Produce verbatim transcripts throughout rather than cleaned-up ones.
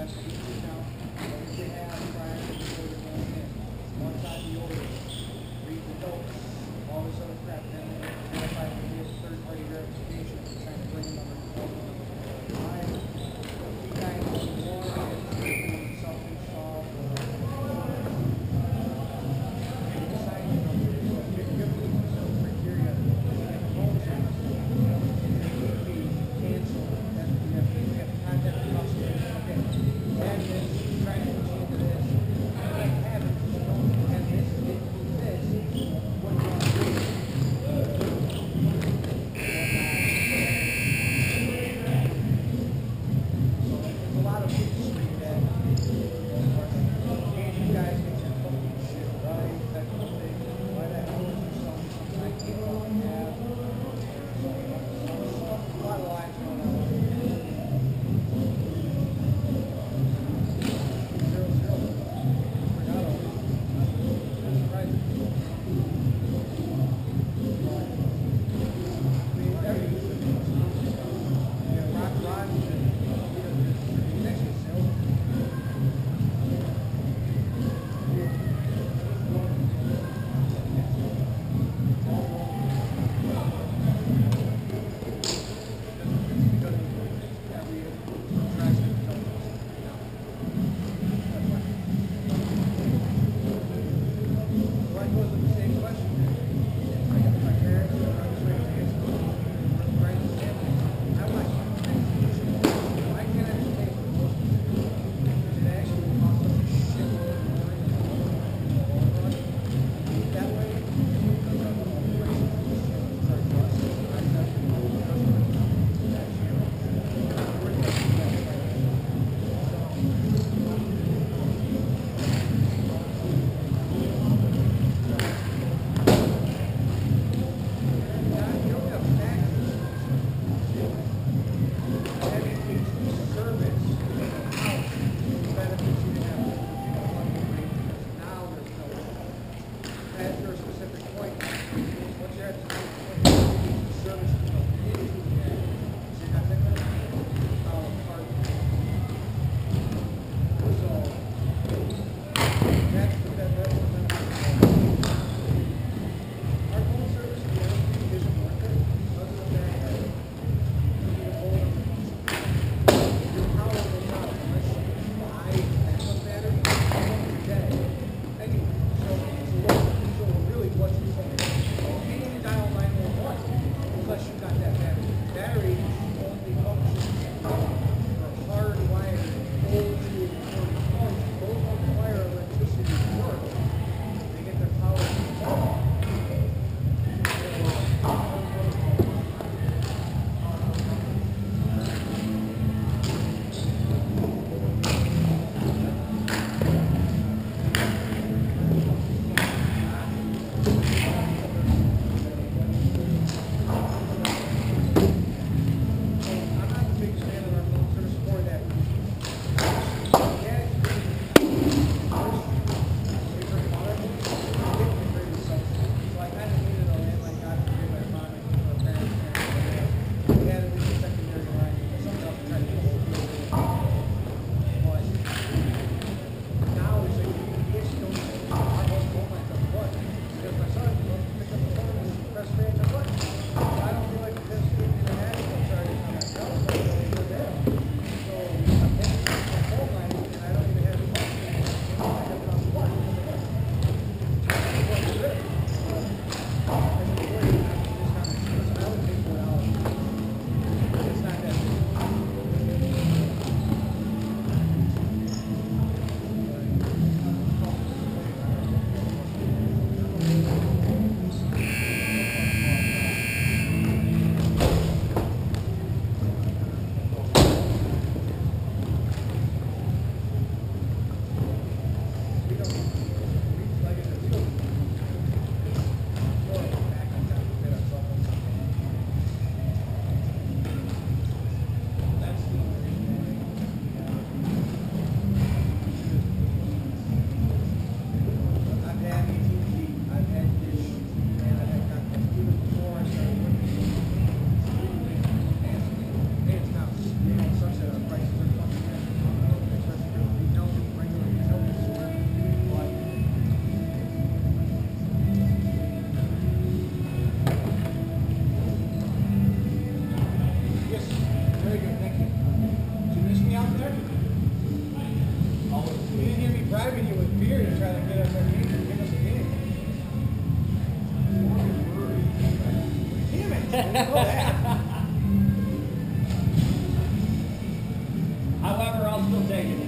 Rock, Rock, bribing you with beer to try to get us our game and give us a game. Damn it! I didn't know that. However, I'll still take it.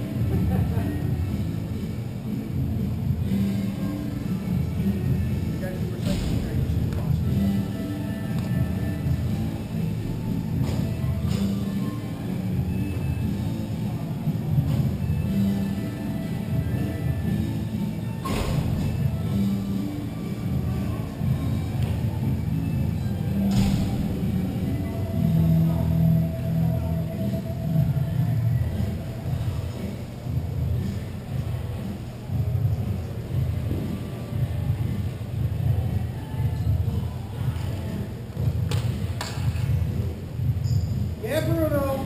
Yeah, Bruno.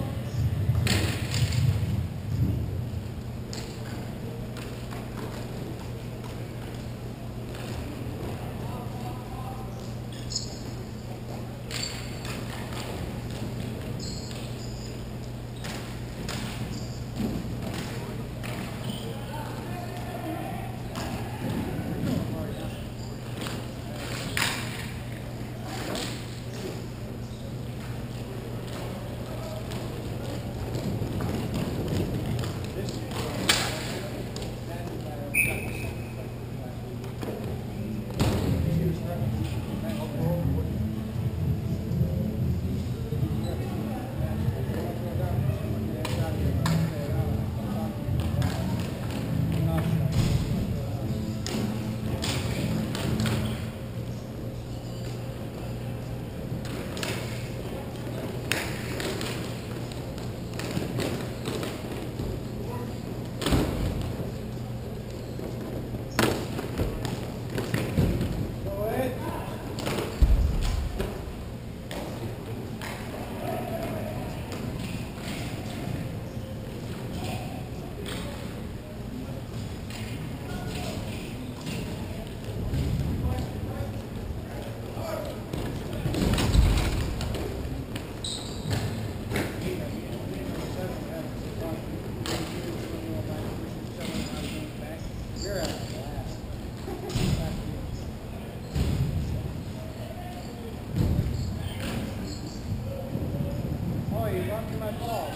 My ball.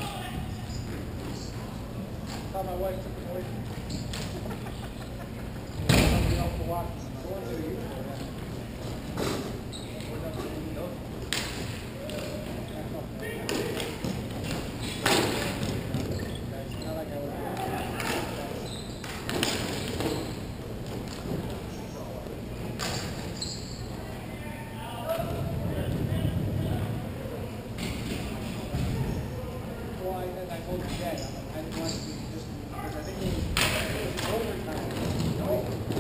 Thought my wife took it away from me. Somebody else to watch. Going to you. We're not going to do those. That's not like I was I told you that I didn't want to be just because I think it was, it was overtime. No.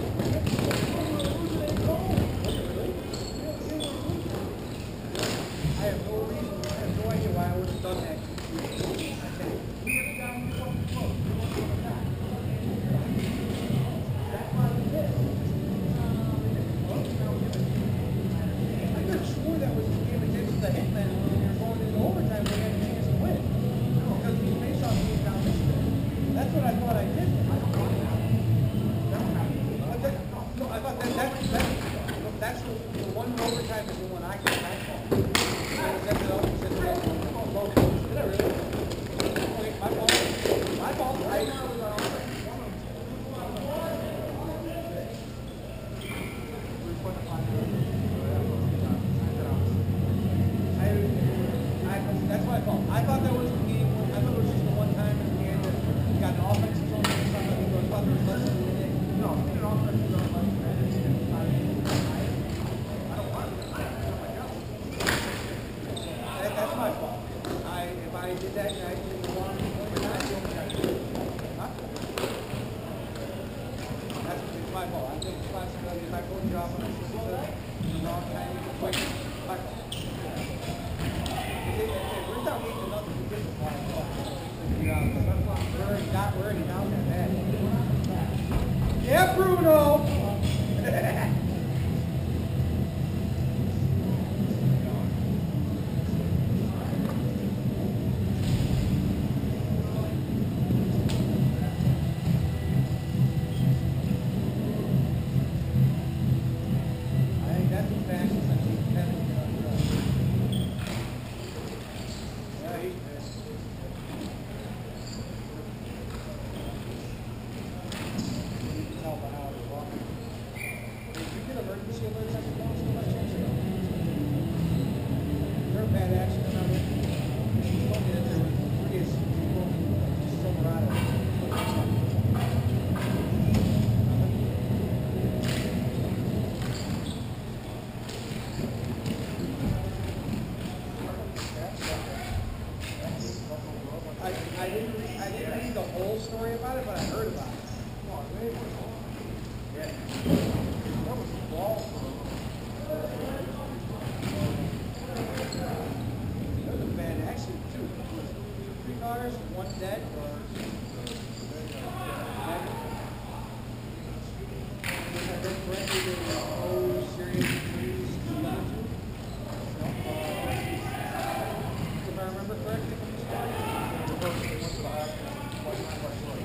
I have no reason, I have no idea why I would have done that. That's why we did. I could have swore that was the game against the Hitman when we were going into overtime. We had a chance to win. Because these face-off games down this way. That's what I thought I did. I don't want that. No, I thought that, that, that that's the, the one overtime is the one I can back on. And I set it up and said, well, well, did I really? Okay, my fault. My fault. I, I, I, that's my fault. I thought that was the game. I thought it was just the one time in the end that we got an offensive zone and something. I thought there was less than a minute. No, we did an offensive zone less than a minute. I don't want it. That, that's my fault. I, if I did that and I didn't want to play it, I'd do it. Huh? That's it's my fault. I take responsibility. If I pulled you off on a system, the wrong time, you can quit. My fault. We're not making nothing to get the fly. Yeah, we're already down, we're already down there, man. Yeah, Bruno! about it, but I heard about it. Oh, way more than yeah. That was a ball for that was a bad accident, too. Three cars, one dead, or... If I read correctly, there were no serious injuries to the other two. No, uh, if I remember correctly from the story, they both went to the hospital. Quite not quite sure.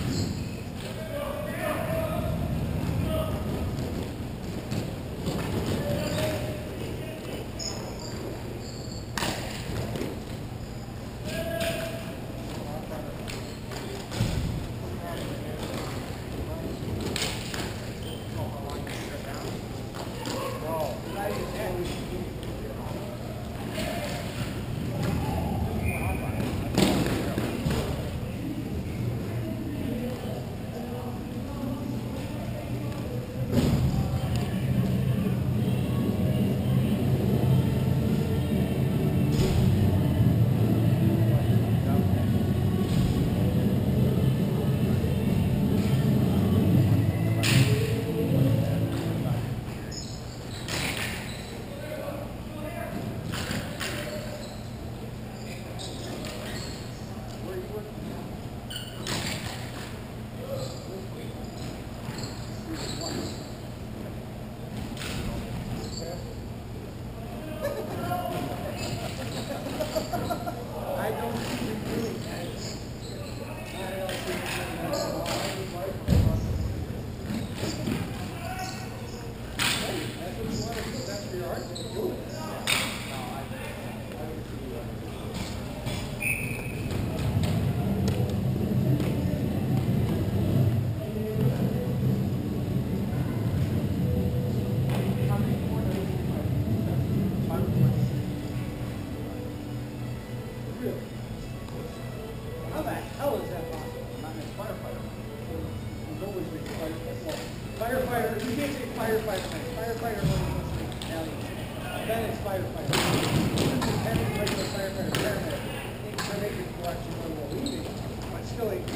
How the hell is that possible? Not as firefighter. There's always been firefighter. Firefighter, you can't say firefighter. Firefighter only goes to Italian. Then it's firefighter. Then it's regular firefighter, paramedic. Paramedic will actually know we're leaving, but still, it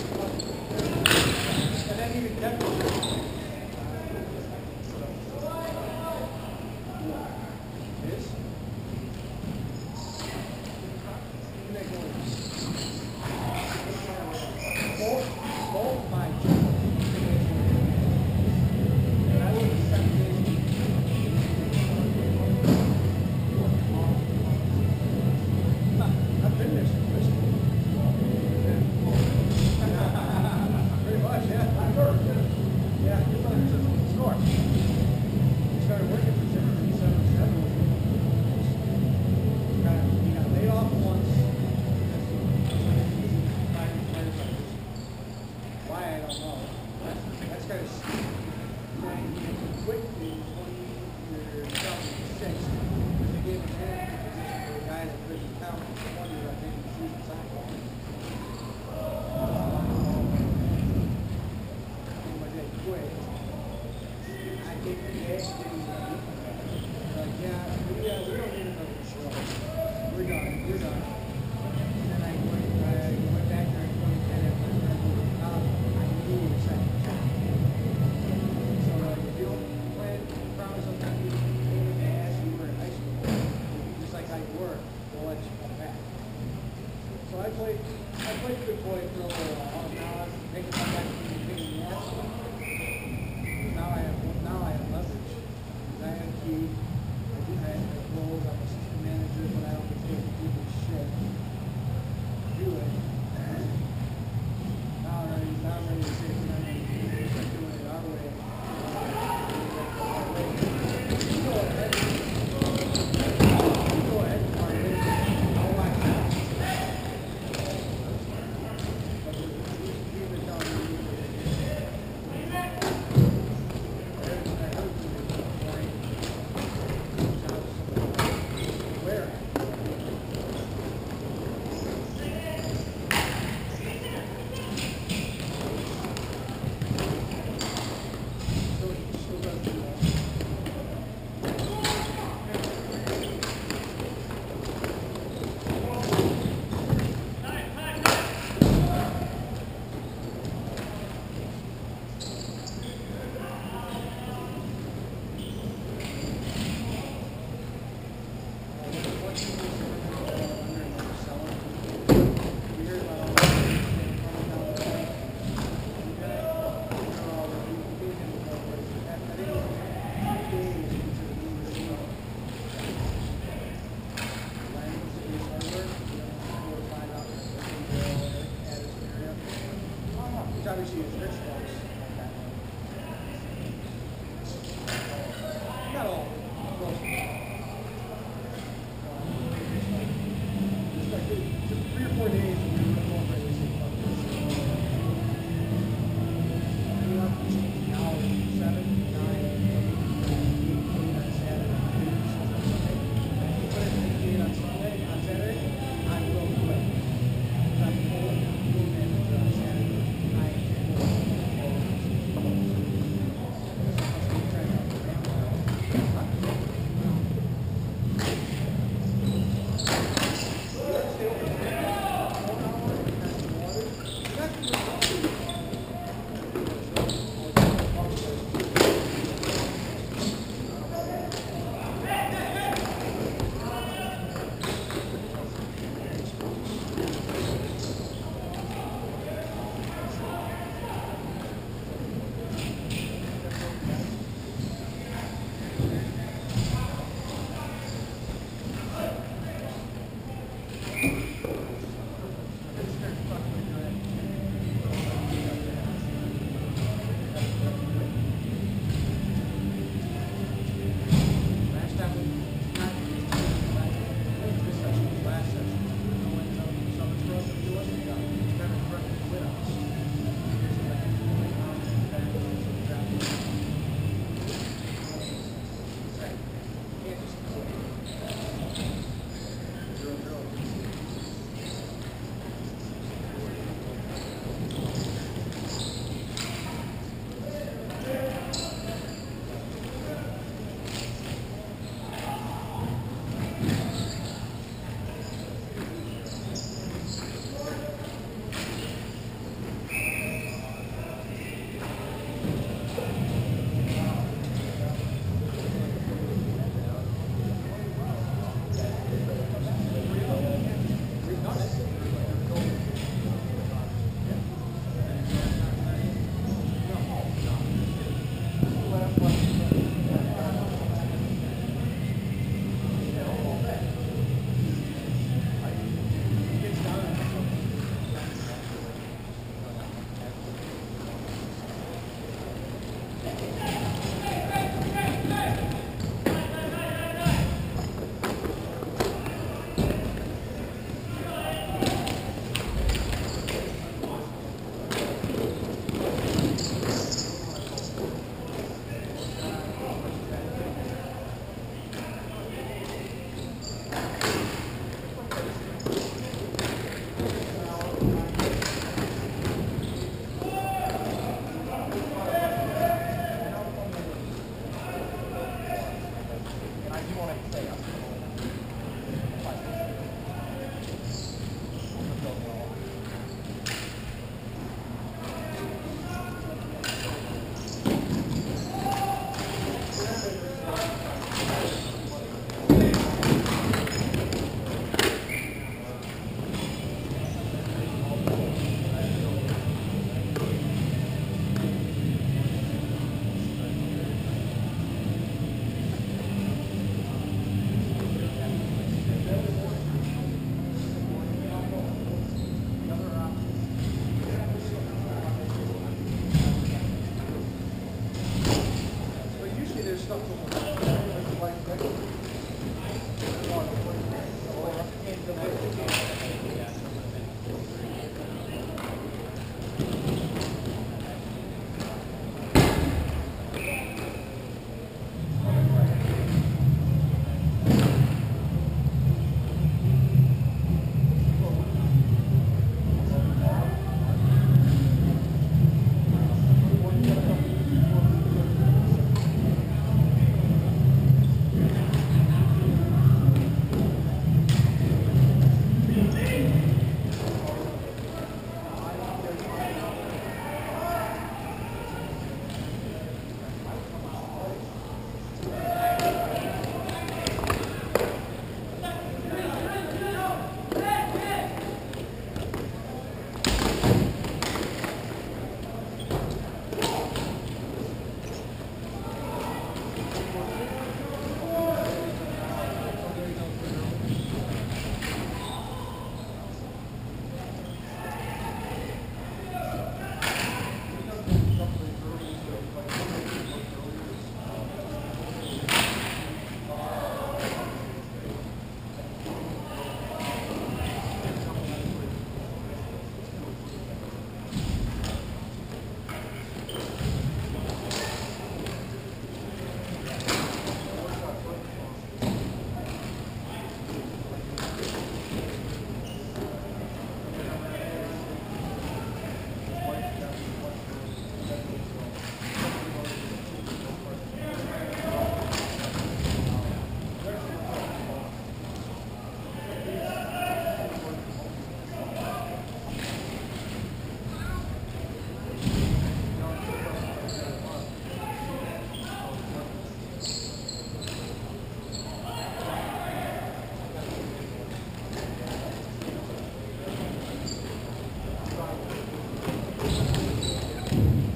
and then even deputy. This? Both, both my children. And I would have seven days. I've been there since Christmas. Pretty much, yeah. I've heard. Yeah, your brother took from the store. He started working for seventeen seventy-seven. Got, he got laid off once. Why, I don't know. That's, that's kind of quickly twenty years, seventy-six. They gave him a position for a guy that lives in town for twenty years, I think, in Susan Sidewalk. But they quit. I think they asked him, like, yeah, we, uh, we don't need another show. We're done, we're done. And then I went, I went back there in twenty ten after I graduated from college. I knew it was second job. So, uh, if you don't plan, promise I'm not going to ask you were in high school, just like how you were, we'll let you come back. So I played obviously is very strong. Not all. Most. Just like just three or four days, we were going for racing. Hours, seven, nine, eight, eight on Saturday. If you put it in eight on Sunday, on Saturday, I will quit. I'm full, full manager on Saturday. I am full. Bye.